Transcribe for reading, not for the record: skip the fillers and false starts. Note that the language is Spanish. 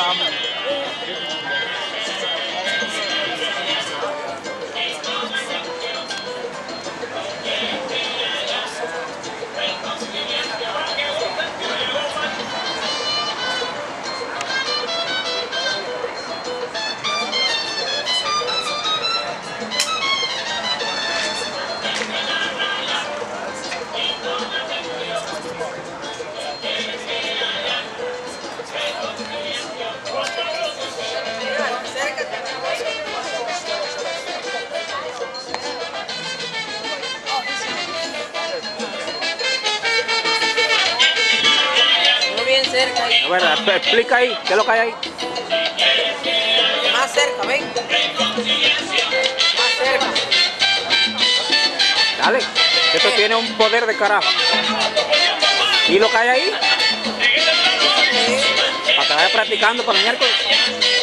vamos. Bien cerca ahí. A ver, explica ahí, ¿qué es lo que hay ahí? Más cerca, ven. Más cerca. Dale, esto tiene un poder de carajo. ¿Y lo que hay ahí? Para que vaya practicando para el miércoles.